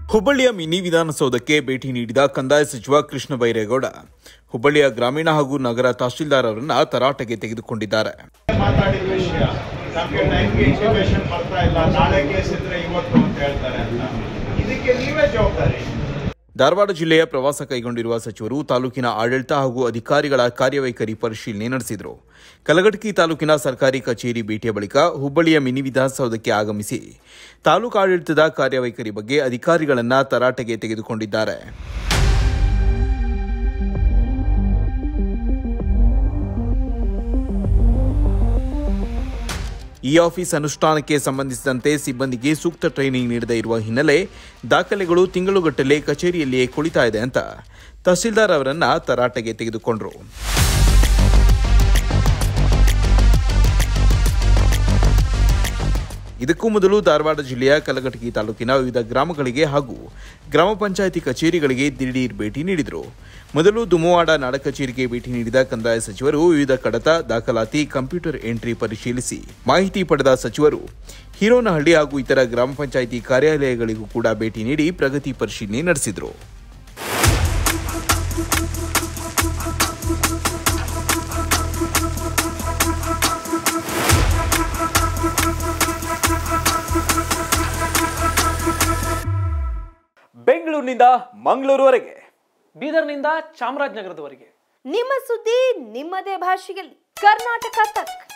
ಹುಬ್ಬಳ್ಳಿಯ ಮಿನಿ ವಿಧಾನಸೌಧಕ್ಕೆ ಭೇಟಿ ನೀಡಿದ ಕಂದಾಯ ಸಚಿವ ಕೃಷ್ಣ ಬೈರೇಗೌಡ ಹುಬ್ಬಳ್ಳಿಯ ಗ್ರಾಮೀಣ ಹಾಗೂ ನಗರ ತಹಶೀಲ್ದಾರ್ ಅವರನ್ನು ತರಾಟೆಗೆ ತೆಗೆದುಕೊಂಡಿದ್ದಾರೆ. ಧಾರವಾಡ ಜಿಲ್ಲೆಯ ಪ್ರವಾಸ ಕೈಗೊಂಡಿರುವ ಸಚಿವರು ತಾಲೂಕಿನ ಆಡಳಿತ ಹಾಗೂ ಅಧಿಕಾರಿಗಳ ಕಾರ್ಯವೈಖರಿ ಪರಿಶೀಲನೆ ನಡೆಸಿದರು. ಕಲಘಟಕಿ ತಾಲೂಕಿನ ಸರ್ಕಾರಿ ಕಚೇರಿ ಭೇಟಿಯ ಬಳಿಕ ಹುಬ್ಬಳ್ಳಿಯ ಮಿನಿ ವಿಧಾನಸೌಧಕ್ಕೆ ಆಗಮಿಸಿ ತಾಲೂಕು ಆಡಳಿತದ ಕಾರ್ಯವೈಖರಿ ಬಗ್ಗೆ ಅಧಿಕಾರಿಗಳನ್ನು ತರಾಟೆಗೆ ತೆಗೆದುಕೊಂಡಿದ್ದಾರೆ. ಈ ಆಫೀಸ್ ಅನುಷ್ಠಾನಕ್ಕೆ ಸಂಬಂಧಿಸಿದಂತೆ ಸಿಬ್ಬಂದಿಗೆ ಸೂಕ್ತ ಟ್ರೈನಿಂಗ್ ನೀಡದೇ ಇರುವ ಹಿನ್ನೆಲೆ ದಾಖಲೆಗಳು ತಿಂಗಳುಗಟ್ಟಲೆ ಕಚೇರಿಯಲ್ಲಿಯೇ ಕುಳಿತಾ ಇದೆ ಅಂತ ತಹಸೀಲ್ದಾರ್ ಅವರನ್ನ ತರಾಟೆಗೆ ತೆಗೆದುಕೊಂಡರು. ಇದಕ್ಕೂ ಮೊದಲು ಧಾರವಾಡ ಜಿಲ್ಲೆಯ ಕಲಘಟಕಿ ತಾಲೂಕಿನ ವಿವಿಧ ಗ್ರಾಮಗಳಿಗೆ ಹಾಗೂ ಗ್ರಾಮ ಪಂಚಾಯಿತಿ ಕಚೇರಿಗಳಿಗೆ ದಿಢೀರ್ ಭೇಟಿ ನೀಡಿದರು. ಮೊದಲು ದುಮವಾಡ ನಾಡ ಕಚೇರಿಗೆ ಭೇಟಿ ನೀಡಿದ ಕಂದಾಯ ಸಚಿವರು ವಿವಿಧ ಕಡತ ದಾಖಲಾತಿ ಕಂಪ್ಯೂಟರ್ ಎಂಟ್ರಿ ಪರಿಶೀಲಿಸಿ ಮಾಹಿತಿ ಪಡೆದ ಸಚಿವರು ಹೀರೋನಹಳ್ಳಿ ಹಾಗೂ ಇತರ ಗ್ರಾಮ ಪಂಚಾಯಿತಿ ಕಾರ್ಯಾಲಯಗಳಿಗೂ ಕೂಡ ಭೇಟಿ ನೀಡಿ ಪ್ರಗತಿ ಪರಿಶೀಲನೆ ನಡೆಸಿದರು. ಬೆಂಗಳೂರಿನಿಂದ ಮಂಗಳೂರುವರೆಗೆ, ಬೀದರ್ನಿಂದ ಚಾಮರಾಜನಗರದವರೆಗೆ ನಿಮ್ಮ ಸುದ್ದಿ ನಿಮ್ಮದೇ ಭಾಷೆಯಲ್ಲಿ ಕರ್ನಾಟಕ ತಕ್.